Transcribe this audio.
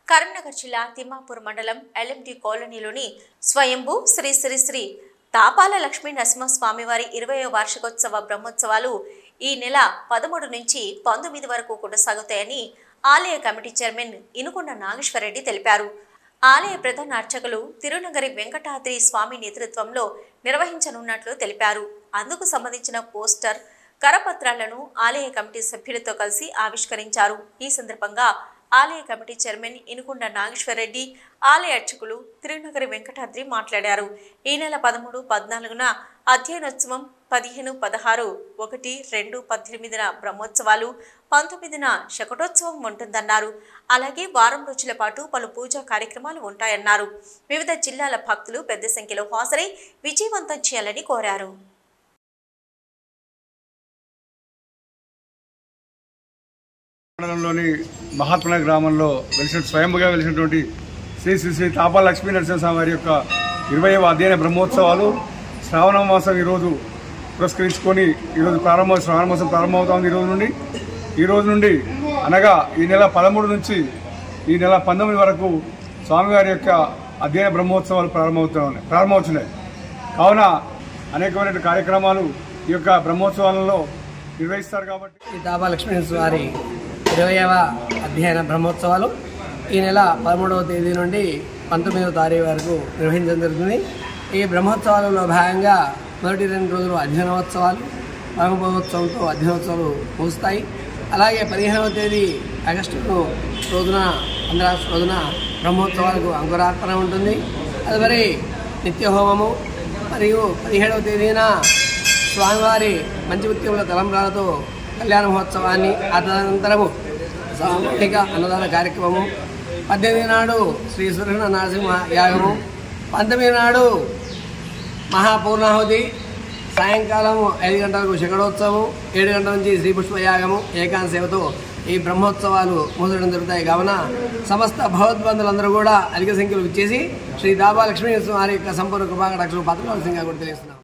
కరీంనగర్ జిల్లా తిమ్మాపూర్ మండలం ఎల్ఎండి కాలనీలోని స్వయంభూ శ్రీ శ్రీ శ్రీ తాపాల లక్ష్మీ నరసింహస్వామివారి 20వ వార్షికోత్సవ బ్రహ్మోత్సవాలు ఈ నెల 13 నుంచి 19 వరకు కొనసాగుతాయని ఆలయ కమిటీ చైర్మన్ ఇనుకొండ నాగేశ్వరరెడ్డి తెలిపారు. ఆలయ ప్రధాన అర్చకులు తిరునగరి వెంకటాద్రి స్వామి నేతృత్వంలో నిర్వహించనున్నట్లు తెలిపారు. అందుకు సంబంధించిన పోస్టర్ కరపత్రాలను ఆలయ కమిటీ సభ్యులతో కలిసి ఆవిష్కరించారు. ఈ సందర్భంగా ఆలయ కమిటీ చైర్మన్ ఇనుకొండ నాగేశ్వరరెడ్డి, ఆలయ అర్చకులు తిరునగరి వెంకటాద్రి మాట్లాడారు. ఈ నెల 13, 14న అధ్యయనోత్సవం, 15, 16, 1, 2, 18న బ్రహ్మోత్సవాలు, 19న శకటోత్సవం ఉంటుందన్నారు. అలాగే వారం రోజుల పాటు పలు పూజా కార్యక్రమాలు ఉంటాయన్నారు. వివిధ జిల్లాల భక్తులు పెద్ద సంఖ్యలో హాజరై విజయవంతం చేయాలని కోరారు. మండలంలోని మహాత్మనగర్ గ్రామంలో స్వయంభుగా వెలిసినటువంటి శ్రీ శ్రీ శ్రీ తాపాల లక్ష్మీ నరసింహస్వామి వారి యొక్క 20వ అధ్యయన బ్రహ్మోత్సవాలు శ్రావణ మాసం ఈరోజు పురస్కరించుకొని శ్రావణ మాసం ప్రారంభమవుతుంది. ఈ రోజు నుండి అనగా ఈ నెల 13 నుంచి ఈ నెల 19 వరకు స్వామివారి యొక్క అధ్యయన బ్రహ్మోత్సవాలు ప్రారంభమవుతున్నాయి. కావున అనేకమైన కార్యక్రమాలు ఈ యొక్క బ్రహ్మోత్సవాలలో నిర్వహిస్తారు. కాబట్టి ఈ తాపాల లక్ష్మీ నరసింహస్వామి 20వ అధ్యయన బ్రహ్మోత్సవాలు ఈ నెల 13వ తేదీ నుండి 19వ తారీఖు వరకు నిర్వహించడం జరుగుతుంది. ఈ బ్రహ్మోత్సవాలలో భాగంగా మొదటి 2 రోజులు అధ్యయనోత్సవాలు, బ్రహ్మోత్సవంతో అధ్యయనోత్సవాలు ముగుస్తాయి. అలాగే 15వ తేదీ ఆగస్టు రోజున అంతరాష్ట్ర రోజున బ్రహ్మోత్సవాలకు అంకురార్పణ ఉంటుంది. తదుపరి నిత్య హోమము మరియు 17వ తేదీన స్వామివారి పంచముత్యముల తలంబ్రాలతో కళ్యాణ మహోత్సవాన్ని, ఆ తదనంతరము సామూహిక అన్నదాన కార్యక్రమము, 18 నాడు శ్రీ సుదర్శన నరసింహ యాగము, 19 నాడు మహాపూర్ణాహుతి, సాయంకాలం 5 గంటలకు శకటోత్సవం, 7 గంటల నుంచి శ్రీ పుష్పయాగము, ఏకాంత సేవతో ఈ బ్రహ్మోత్సవాలు ముసడం జరుగుతాయి. కావున సమస్త భగవద్బంధులందరూ కూడా అధిక సంఖ్యలో ఇచ్చేసి శ్రీ తాపాల లక్ష్మీ నరసింహ వారి యొక్క సంపూర్ణ కృపాకటాక్షలు పాత్రవలసిందిగా కూడా తెలియజేస్తున్నాం.